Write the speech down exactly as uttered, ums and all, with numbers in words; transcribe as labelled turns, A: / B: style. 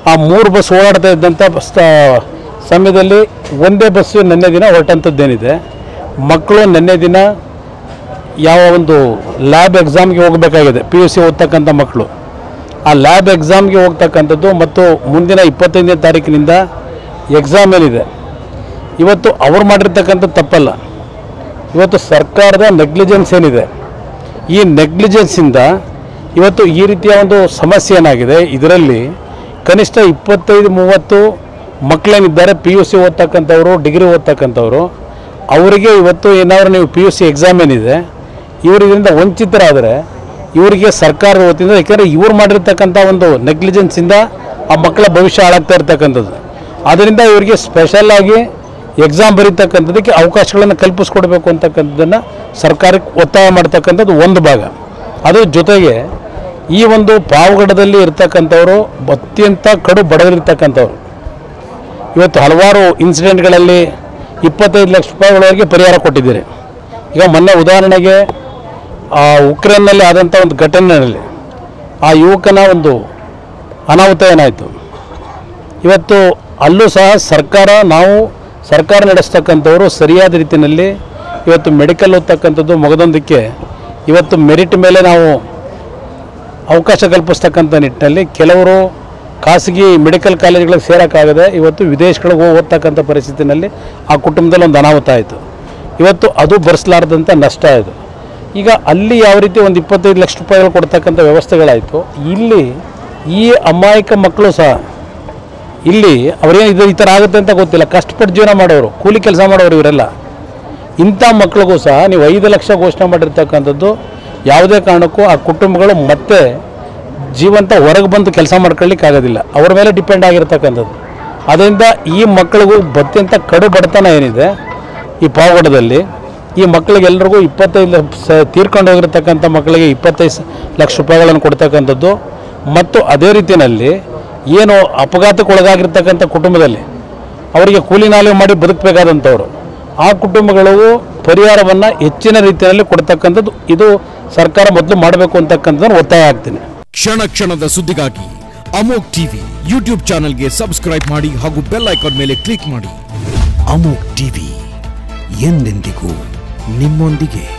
A: ಆ ಮೂರು ಬಸ್ ಓಡಾಡ್ತಾ ಇದ್ದಂಥ ಬಸ್ ಸಮಯದಲ್ಲಿ ಒಂದೇ ಬಸ್ಸು ನಿನ್ನೆ ದಿನ ಹೊರಟಂಥದ್ದೇನಿದೆ. ಮಕ್ಕಳು ನಿನ್ನೆ ದಿನ ಯಾವ ಒಂದು ಲ್ಯಾಬ್ ಎಕ್ಸಾಮ್ಗೆ ಹೋಗಬೇಕಾಗಿದೆ, ಪಿ ಯು ಸಿ ಓದ್ತಕ್ಕಂಥ ಮಕ್ಕಳು ಆ ಲ್ಯಾಬ್ ಎಕ್ಸಾಮ್ಗೆ ಹೋಗ್ತಕ್ಕಂಥದ್ದು ಮತ್ತು ಮುಂದಿನ ಇಪ್ಪತ್ತೈದನೇ ತಾರೀಕಿನಿಂದ ಎಕ್ಸಾಮ್ ಏನಿದೆ, ಇವತ್ತು ಅವ್ರು ಮಾಡಿರ್ತಕ್ಕಂಥ ತಪ್ಪಲ್ಲ, ಇವತ್ತು ಸರ್ಕಾರದ ನೆಗ್ಲಿಜೆನ್ಸ್ ಏನಿದೆ, ಈ ನೆಗ್ಲಿಜೆನ್ಸಿಂದ ಇವತ್ತು ಈ ರೀತಿಯ ಒಂದು ಸಮಸ್ಯೆ ಏನಾಗಿದೆ. ಇದರಲ್ಲಿ ಕನಿಷ್ಠ ಇಪ್ಪತ್ತೈದು ಮೂವತ್ತು ಮಕ್ಕಳೇನಿದ್ದಾರೆ ಪಿ ಯು ಸಿ ಓದ್ತಕ್ಕಂಥವ್ರು, ಡಿಗ್ರಿ ಓದ್ತಕ್ಕಂಥವ್ರು, ಅವರಿಗೆ ಇವತ್ತು ಏನಾದರೂ ನೀವು ಪಿ ಯು ಸಿ ಎಕ್ಸಾಮ್ ಏನಿದೆ ಇವರಿಂದ ವಂಚಿತರಾದರೆ ಇವರಿಗೆ ಸರ್ಕಾರದ ವತಿಯಿಂದ, ಯಾಕೆಂದರೆ ಇವ್ರು ಮಾಡಿರ್ತಕ್ಕಂಥ ಒಂದು ನೆಗ್ಲಿಜೆನ್ಸಿಂದ ಆ ಮಕ್ಕಳ ಭವಿಷ್ಯ ಹಾಳಾಗ್ತಾ ಇರ್ತಕ್ಕಂಥದ್ದು. ಆದ್ದರಿಂದ ಇವರಿಗೆ ಸ್ಪೆಷಲಾಗಿ ಎಕ್ಸಾಮ್ ಬರೀತಕ್ಕಂಥದ್ದಕ್ಕೆ ಅವಕಾಶಗಳನ್ನು ಕಲ್ಪಿಸ್ಕೊಡ್ಬೇಕು ಅಂತಕ್ಕಂಥದ್ದನ್ನು ಸರ್ಕಾರಕ್ಕೆ ಒತ್ತಾಯ ಮಾಡ್ತಕ್ಕಂಥದ್ದು ಒಂದು ಭಾಗ. ಅದ್ರ ಜೊತೆಗೆ ಈ ಒಂದು ಪಾವಗಡದಲ್ಲಿ ಇರ್ತಕ್ಕಂಥವರು ಅತ್ಯಂತ ಕಡು ಬಡವರಿರ್ತಕ್ಕಂಥವ್ರು, ಇವತ್ತು ಹಲವಾರು ಇನ್ಸಿಡೆಂಟ್ಗಳಲ್ಲಿ ಇಪ್ಪತ್ತೈದು ಲಕ್ಷ ರೂಪಾಯಿಗಳವರೆಗೆ ಪರಿಹಾರ ಕೊಟ್ಟಿದ್ದೀರಿ. ಈಗ ಮೊನ್ನೆ ಉದಾಹರಣೆಗೆ ಆ ಉಕ್ರೇನ್ನಲ್ಲಿ ಆದಂಥ ಒಂದು ಘಟನೆಯಲ್ಲಿ ಆ ಯುವಕನ ಒಂದು ಅನಾಹುತ ಏನಾಯಿತು, ಇವತ್ತು ಅಲ್ಲೂ ಸಹ ಸರ್ಕಾರ, ನಾವು ಸರ್ಕಾರ ನಡೆಸ್ತಕ್ಕಂಥವರು ಸರಿಯಾದ ರೀತಿಯಲ್ಲಿ ಇವತ್ತು ಮೆಡಿಕಲ್ ಓದ್ತಕ್ಕಂಥದ್ದು ಮುಗದೊಂದಕ್ಕೆ ಇವತ್ತು ಮೆರಿಟ್ ಮೇಲೆ ನಾವು ಅವಕಾಶ ಕಲ್ಪಿಸ್ತಕ್ಕಂಥ ನಿಟ್ಟಿನಲ್ಲಿ ಕೆಲವರು ಖಾಸಗಿ ಮೆಡಿಕಲ್ ಕಾಲೇಜ್ಗಳಿಗೆ ಸೇರೋಕ್ಕಾಗದೆ ಇವತ್ತು ವಿದೇಶಗಳಿಗೆ ಹೋಗಿ ಓದ್ತಕ್ಕಂಥ ಪರಿಸ್ಥಿತಿನಲ್ಲಿ ಆ ಕುಟುಂಬದಲ್ಲಿ ಒಂದು ಅನಾಹುತ ಆಯಿತು. ಇವತ್ತು ಅದು ಭರಿಸಲಾರ್ದಂಥ ನಷ್ಟ ಇದು. ಈಗ ಅಲ್ಲಿ ಯಾವ ರೀತಿ ಒಂದು ಇಪ್ಪತ್ತೈದು ಲಕ್ಷ ರೂಪಾಯಿಗಳು ಕೊಡ್ತಕ್ಕಂಥ ವ್ಯವಸ್ಥೆಗಳಾಯಿತು, ಇಲ್ಲಿ ಈ ಅಮಾಯಕ ಮಕ್ಕಳು ಸಹ ಇಲ್ಲಿ ಅವರೇನು ಇದು ಈ ಥರ ಆಗುತ್ತೆ ಅಂತ ಗೊತ್ತಿಲ್ಲ, ಕಷ್ಟಪಟ್ಟು ಜೀವನ ಮಾಡೋರು, ಕೂಲಿ ಕೆಲಸ ಮಾಡೋರು ಇವರೆಲ್ಲ. ಇಂಥ ಮಕ್ಕಳಿಗೂ ಸಹ ನೀವು ಐದು ಲಕ್ಷ ಘೋಷಣೆ ಮಾಡಿರ್ತಕ್ಕಂಥದ್ದು ಯಾವುದೇ ಕಾರಣಕ್ಕೂ ಆ ಕುಟುಂಬಗಳು ಮತ್ತೆ ಜೀವಂತ ಹೊರಗೆ ಬಂದು ಕೆಲಸ ಮಾಡ್ಕೊಳ್ಳಿಕ್ಕೆ ಆಗೋದಿಲ್ಲ, ಅವ್ರ ಮೇಲೆ ಡಿಪೆಂಡ್ ಆಗಿರ್ತಕ್ಕಂಥದ್ದು. ಅದರಿಂದ ಈ ಮಕ್ಕಳಿಗೂ ಅತ್ಯಂತ ಕಡು ಬಡತನ ಏನಿದೆ ಈ ಪಾವಗಡದಲ್ಲಿ, ಈ ಮಕ್ಕಳಿಗೆಲ್ರಿಗೂ ಇಪ್ಪತ್ತೈದು ಲಕ್ಷ ತೀರ್ಕೊಂಡು ಹೋಗಿರ್ತಕ್ಕಂಥ ಮಕ್ಕಳಿಗೆ ಇಪ್ಪತ್ತೈದು ಲಕ್ಷ ರೂಪಾಯಿಗಳನ್ನು ಕೊಡ್ತಕ್ಕಂಥದ್ದು, ಮತ್ತು ಅದೇ ರೀತಿಯಲ್ಲಿ ಏನು ಅಪಘಾತಕ್ಕೊಳಗಾಗಿರ್ತಕ್ಕಂಥ ಕುಟುಂಬದಲ್ಲಿ ಅವರಿಗೆ ಕೂಲಿ ನಾಲಿ ಮಾಡಿ ಬದುಕಬೇಕಾದಂಥವ್ರು, ಆ ಕುಟುಂಬಗಳಿಗೂ ಪರಿಹಾರವನ್ನು ಹೆಚ್ಚಿನ ರೀತಿಯಲ್ಲಿ ಕೊಡ್ತಕ್ಕಂಥದ್ದು ಇದು ಸರ್ಕಾರ ಮೊದಲು ಮಾಡಬೇಕು ಅಂತಕ್ಕಂಥದ್ದನ್ನು ಒತ್ತಾಯ ಆಗ್ತೀನಿ.
B: ಕ್ಷಣ ಕ್ಷಣದ ಸುದ್ದಿಗಾಗಿ ಅಮೋಕ್ ಟಿವಿ ಯೂಟ್ಯೂಬ್ ಚಾನೆಲ್ಗೆ ಸಬ್ಸ್ಕ್ರೈಬ್ ಮಾಡಿ ಹಾಗೂ ಬೆಲ್ ಐಕಾನ್ ಮೇಲೆ ಕ್ಲಿಕ್ ಮಾಡಿ. ಅಮೋಕ್ ಟಿವಿ ಎಂದೆಂದಿಗೂ ನಿಮ್ಮೊಂದಿಗೆ.